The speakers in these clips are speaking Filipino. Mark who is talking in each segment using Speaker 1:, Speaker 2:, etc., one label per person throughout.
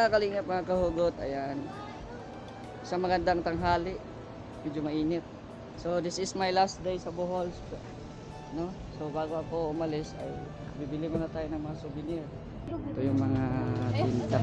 Speaker 1: mga kalingap, mga kahugot. Ayan. Isang magandang tanghali. Medyo mainit. So this is my last day sa Bohol. No? So bago ako umalis ay bibili muna tayo ng mga souvenir. Ito yung mga tinta.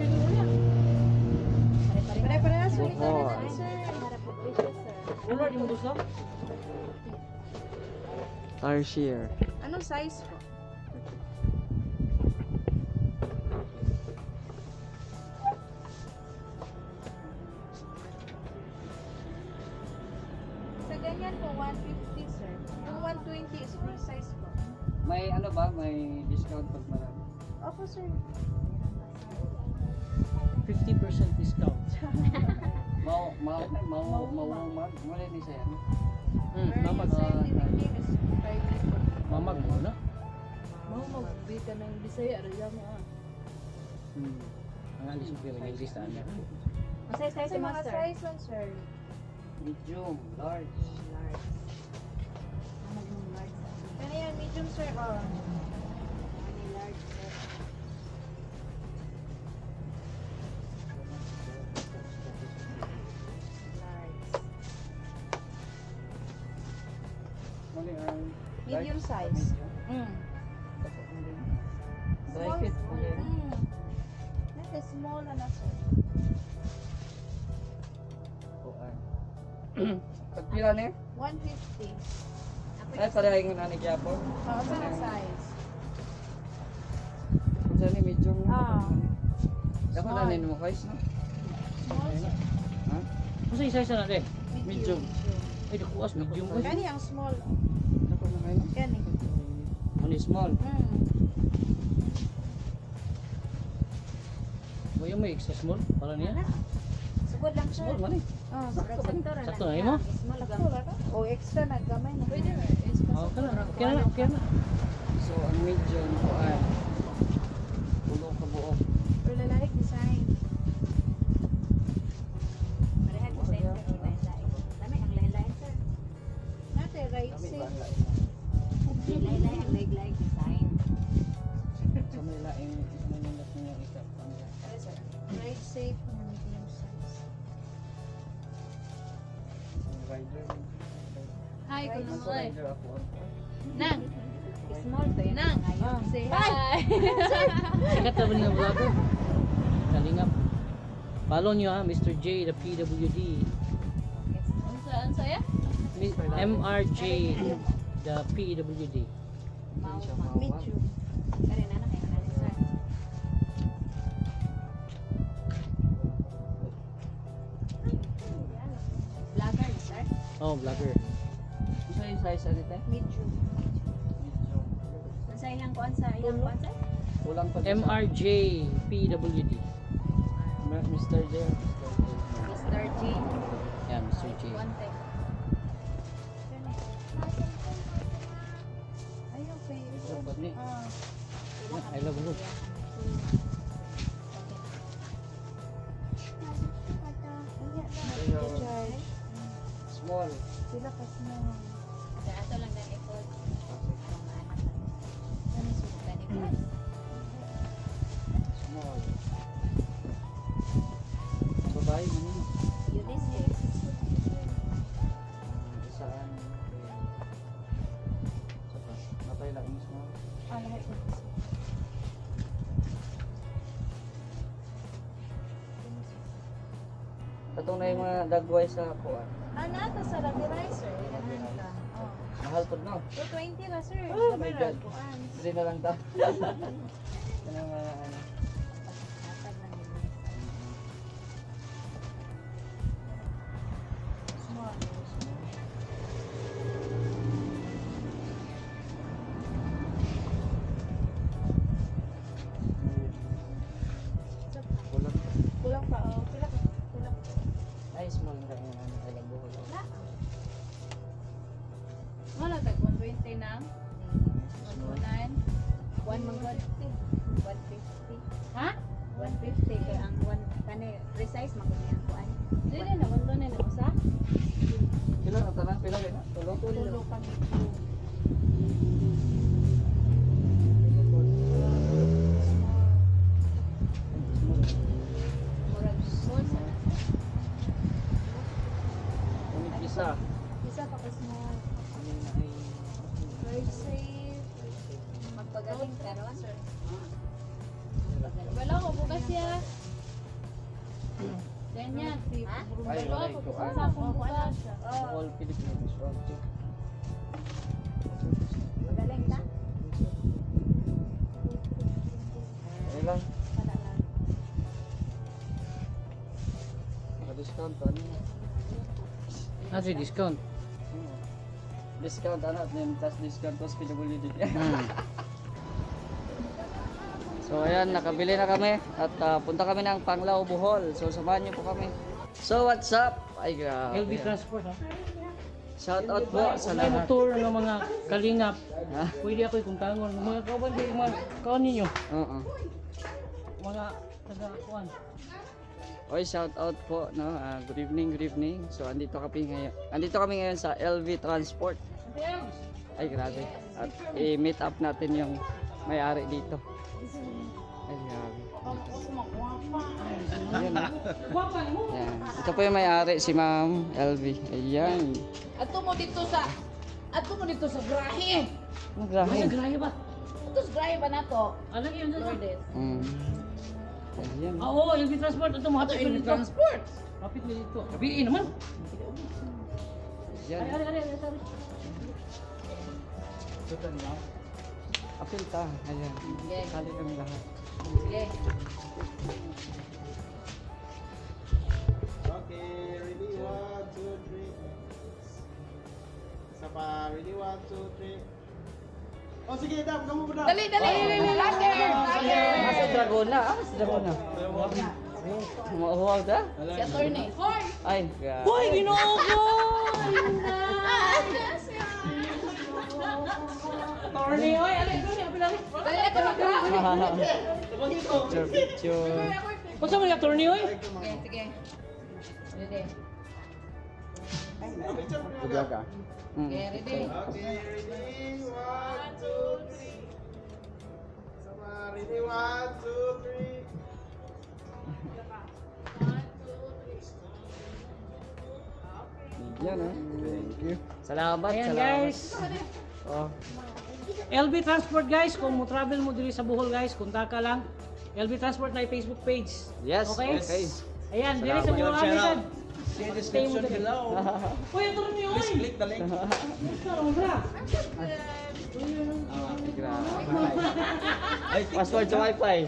Speaker 2: Pare-parehas ulit
Speaker 1: Bohol.
Speaker 2: na sir. Harap po siya sir.
Speaker 3: Ulo yung gusto?
Speaker 1: Tarsier.
Speaker 2: Anong size po? Sa ganyan po 150 sir. Yung 120 is full size po.
Speaker 1: May ano ba? May discount pag marami.
Speaker 2: Opo sir.
Speaker 3: 50% discount.
Speaker 1: Mawumag. Muna ni siya.
Speaker 3: Mamag.
Speaker 2: Sir, nickname is 5 po.
Speaker 3: Mamag mo na.
Speaker 4: Mau magbi ka ng Bisaya, raya mo ah.
Speaker 3: Ang alis mo pero yung listahan niya.
Speaker 2: Masay size
Speaker 4: Sa
Speaker 2: mo
Speaker 4: mga
Speaker 2: sir.
Speaker 4: size lang, sir.
Speaker 1: Medium, large.
Speaker 2: Large. Ano yan? Medium sir. Oh. Large sir. Large.
Speaker 1: Mali ang
Speaker 2: Medium
Speaker 1: large,
Speaker 2: size.
Speaker 1: medium. Dry fit. Mali.
Speaker 2: Ito small na sir.
Speaker 1: Pagpila ni?
Speaker 2: 150.
Speaker 1: Ay, pareha yung nani Kiapo.
Speaker 2: Oo, sa na size.
Speaker 1: Kung saan ni medium. Dapat
Speaker 2: Small.
Speaker 1: nanin mo guys, no?
Speaker 2: Small sir.
Speaker 1: Ha?
Speaker 3: Masa isa-isa na rin?
Speaker 1: Medium.
Speaker 3: Ay, nakuas, medium ko.
Speaker 2: Kani ang small.
Speaker 1: Dapat na kayo.
Speaker 2: Kani.
Speaker 1: Ano small?
Speaker 3: May may extra small para niya.
Speaker 2: Sugod lang sir.
Speaker 3: Small man eh.
Speaker 2: Oh, sakto ra.
Speaker 3: Sakto na mo?
Speaker 2: Small lang. O extra na gamay na.
Speaker 4: Pwede na. Is
Speaker 3: Oh, kana. Okay na.
Speaker 1: So, ang medium ko ay pulo ka buo.
Speaker 2: Pero lalaki design.
Speaker 5: Pareha design sir, iba yung lain. Dami ang lain-lain sir.
Speaker 2: Nate right
Speaker 1: Kami ba?
Speaker 2: side.
Speaker 5: Lain-lain ang laig-laig design.
Speaker 1: Sa may laing nanunod niya isa.
Speaker 2: Right side na medium size.
Speaker 1: Rider.
Speaker 4: Hi,
Speaker 2: Right.
Speaker 4: kuno
Speaker 1: Nasa
Speaker 4: mo eh.
Speaker 1: rider ako.
Speaker 4: Nang,
Speaker 5: Small to yun.
Speaker 4: Nang.
Speaker 5: Ngayon.
Speaker 2: Say
Speaker 4: hi.
Speaker 3: Sikat na ba niya vlogger? Kalingap. Follow nyo ha, Mr. J, the PWD.
Speaker 4: Saan saya?
Speaker 3: MRJ, the PWD.
Speaker 1: Hindi siya
Speaker 5: Mau-
Speaker 1: mawag.
Speaker 2: medium.
Speaker 5: Kaya na kayo na sir. Vlogger na sir.
Speaker 3: Oh, vlogger.
Speaker 1: Isa yung size ano ito?
Speaker 2: Medium.
Speaker 1: Medium.
Speaker 5: Sa ilang kuan sa ilang kuan sir?
Speaker 1: Kulang pa.
Speaker 3: MRJ, PWD.
Speaker 1: Mr. J.
Speaker 5: Mr. G.
Speaker 3: Yeah, Mr. J.
Speaker 5: Kuante.
Speaker 2: Ayun, favorite.
Speaker 1: Dapat ni.
Speaker 3: I love you.
Speaker 2: Charge.
Speaker 1: Small.
Speaker 2: Sila ka small.
Speaker 5: Sa ato lang na effort.
Speaker 2: Ano sila?
Speaker 5: Ganito.
Speaker 1: Small. Babae mo nino.
Speaker 5: Unisex.
Speaker 1: Saan? Saka. Matay lang yung small.
Speaker 2: Ah, lahat sila.
Speaker 1: Katong na yung mga dagway sa kuwan.
Speaker 2: Ito sa lagi ricer. Oh.
Speaker 1: Mahal po no?
Speaker 2: 220 na sir.
Speaker 1: Oh my
Speaker 2: Sabi
Speaker 1: God.
Speaker 2: na, kuan.
Speaker 1: Hindi na lang ta. Ano mga ano.
Speaker 5: Tatag lang yun.
Speaker 2: Small.
Speaker 1: Kulang.
Speaker 2: Kulang pa. Oh. Kulang. Kulang.
Speaker 1: Ay, small na yung ano. Alam buhol.
Speaker 4: Wala tag 120 nang.
Speaker 1: Small.
Speaker 4: 109.
Speaker 5: One manggon. 150.
Speaker 4: Ha?
Speaker 5: 150 kaya ang one kani precise maguni ang kuan.
Speaker 4: Dili na 109 na usa.
Speaker 1: Pila na tanan? Pila na? Tulo?
Speaker 2: Tulo pa. isa pa kasi mo. Drive safe.
Speaker 5: Magpagaling ka ron, sir.
Speaker 4: Wala ko bukas ya. Ganyan.
Speaker 5: Ha?
Speaker 1: Ay,
Speaker 4: Wala
Speaker 1: wala
Speaker 4: ko
Speaker 1: ito.
Speaker 4: bukas ako bukas.
Speaker 1: All Philippines.
Speaker 5: Magaling ka?
Speaker 1: Okay lang. Naka-discount ano?
Speaker 3: Ano si discount?
Speaker 1: Discount ano? Plus discount plus PWD. So ayan, nakabili na kami at punta kami ng Panglao, Bohol. So samahan niyo po kami. So what's up? Ay grabe.
Speaker 3: LB Transport ha?
Speaker 1: Shout out po sa
Speaker 3: May
Speaker 1: lahat.
Speaker 3: motor ng mga kalingap.
Speaker 1: Ha?
Speaker 3: Pwede ako ikuntangon. Mga kawan kayo, mga kawan ninyo.
Speaker 1: Oo.
Speaker 3: Mga taga-kuan.
Speaker 1: Oy, shout out po, no. Good evening, good evening. So andito kami ngayon sa LV Transport. Ay grabe. At i-meet up natin yung may-ari dito. Ay grabe. Ayan, ayan. Ito po yung may-ari, si Ma'am LV. Ayan.
Speaker 4: Ato mo dito sa grahe.
Speaker 1: Ano grabe?
Speaker 3: Ay, grahe ba?
Speaker 4: Ato sa grahe ba nato?
Speaker 3: Ano yun dito?
Speaker 4: Lourdes.
Speaker 1: Ayan.
Speaker 3: Oo, LB Transport. Ito, mahapit
Speaker 4: Ato
Speaker 3: mo
Speaker 4: yung
Speaker 3: dito.
Speaker 4: transport.
Speaker 3: Mahapit mo dito. Gabiin naman.
Speaker 1: Ayan.
Speaker 3: Ay.
Speaker 1: Apil ka. Ayan.
Speaker 4: Okay.
Speaker 1: Kali kami lahat.
Speaker 4: Sige.
Speaker 6: Okay, ready? 1, 2, 3. Isa pa, ready? 1, 2, 3. Oh, sige, Dam, kamu mo, Dam.
Speaker 4: Dali. Lager.
Speaker 1: Si Dragona. Si Dragona. Mauhaw ta?
Speaker 4: Si attorney. Hoy!
Speaker 1: Ay, grabe.
Speaker 3: Hoy, ginoo ko! Attorney, oy, alay, attorney,
Speaker 4: Dali ako mag
Speaker 1: Picture.
Speaker 3: Kung saan mo yung attorney, oy?
Speaker 4: Sige. Ready.
Speaker 1: Mm.
Speaker 4: Okay, ready.
Speaker 6: Okay, ready? 1, 2, 3. Isa pa, ready? 1, 2, 3.
Speaker 1: Yan ah. Thank you. Salamat,
Speaker 3: Ayan,
Speaker 1: salamat.
Speaker 3: guys.
Speaker 1: Oh.
Speaker 3: LB Transport, guys. Kung mo travel mo diri sa Bohol, guys, kunta ka lang. LB Transport na yung Facebook page.
Speaker 1: Yes,
Speaker 3: Okay?
Speaker 1: okay.
Speaker 3: Ayan, diri sa Bohol, Amisan.
Speaker 6: See the
Speaker 3: description below. Uy, attorney, oy!
Speaker 6: Please click the link.
Speaker 3: Ano ba?
Speaker 1: Grabe. Password sa wifi.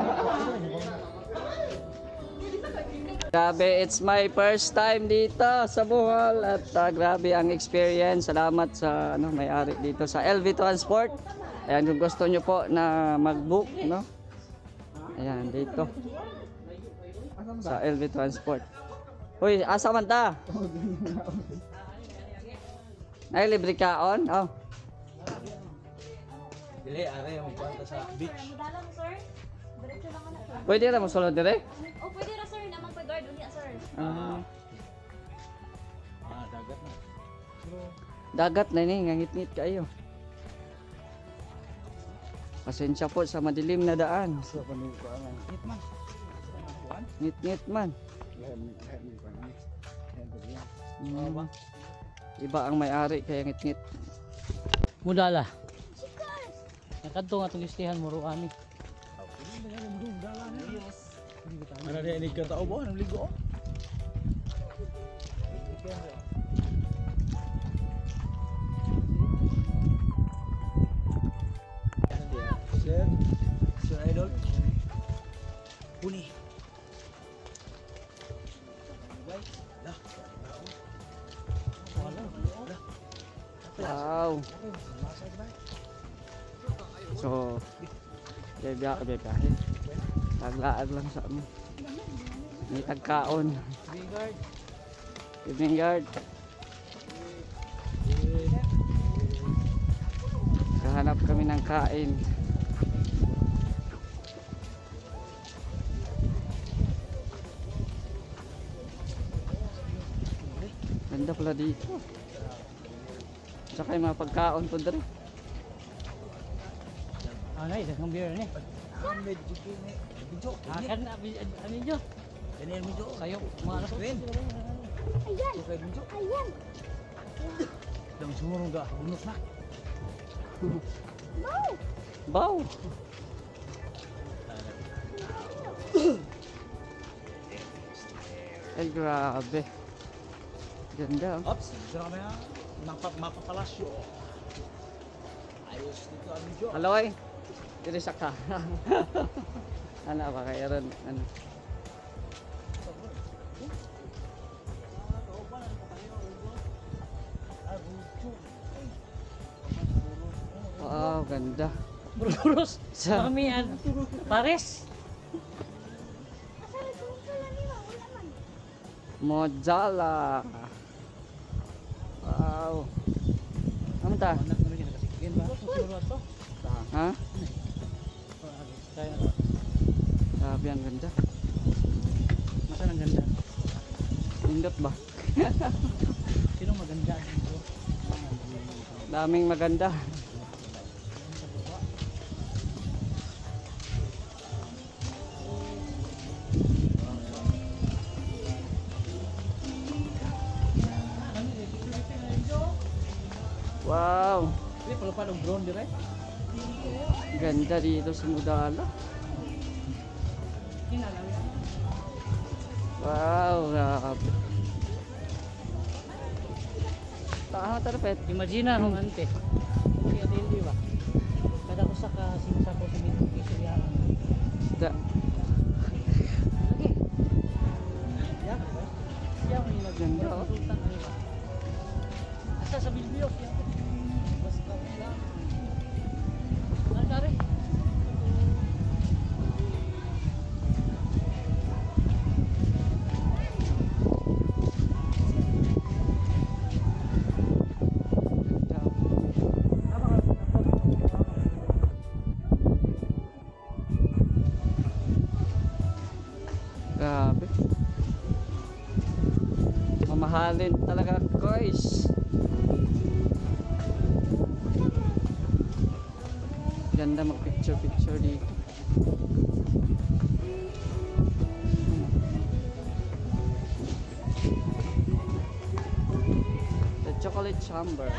Speaker 1: Grabe, it's my first time dito sa Bohol at grabe ang experience. Salamat sa may-ari dito sa LV Transport. Ayan, kung gusto nyo po na mag-book, no? Ayan, dito. Sa LV Transport. Uy, asa man ta? Ay, libre kaon? Oh.
Speaker 6: Dili, are yung magpunta sa beach.
Speaker 7: Dalang sir. Diretso lang na sir.
Speaker 1: Pwede na mo sulod dire?
Speaker 7: Oh, pwede na sir. Namang pag-guard ulit sir.
Speaker 6: Dagat na.
Speaker 1: Dagat na ni, ngangit-ngit kayo. Pasensya po sa madilim na daan. So, ngit-ngit man. Iba ang may-ari kaya ngit-ngit.
Speaker 3: Mudala. Nakadto nga itong listihan mo, Ruani.
Speaker 6: Ano na inig ka tao ba? Anong ligo? Sir Idol. Puni.
Speaker 1: Wow. So, bebe taglaan lang sa amin. May tagkaon. Evening guard. Kahanap kami ng kain. Ganda pala dito. Saka yung mga pagkaon po dito.
Speaker 3: Ay, dagang beer ni.
Speaker 6: Medyo kini. Medyo.
Speaker 3: Akan na, ano nyo?
Speaker 6: Ganyan medyo.
Speaker 3: Sayo, mga anak ko.
Speaker 6: Ayan.
Speaker 7: Ayan.
Speaker 3: Siguro ga bunot na.
Speaker 1: Bow! Ay, grabe. Ganda. Oh.
Speaker 3: Ops, dito kami ha. Mapapalasyo. Ayos dito ang medyo.
Speaker 1: Hello ay. Diri sa ka. Ano ba kaya ron? Ano? Wow, ganda.
Speaker 3: Burgos.
Speaker 1: Sa-
Speaker 3: Mami, pares.
Speaker 1: Mojala. Wow. Ano ta?
Speaker 3: Anak namin kita kasigin ba? Siguro ato.
Speaker 1: Ha?
Speaker 3: Kaya
Speaker 1: Grabe, ang ganda.
Speaker 3: masa ang ganda.
Speaker 1: Pindot ba?
Speaker 3: Sino maganda dito?
Speaker 1: Daming maganda. Wow.
Speaker 3: Ini perlu pada drone dire.
Speaker 1: Ganda dito sa Mudala. Wow, grabe. Tahan tarapet.
Speaker 3: Imagine hong ante. Kaya hindi ba? Kada ko sa sinasako sa mga kisya.
Speaker 1: Da.
Speaker 3: Ya. Siya ko yung
Speaker 1: Ganda, oh.
Speaker 3: Sultan ano ba? Asa sa Bilbio siya. Basta lang. Nagare.
Speaker 1: Grabe. Mamahalin talaga, guys. Ganda mag-picture dito. The chocolate chamber.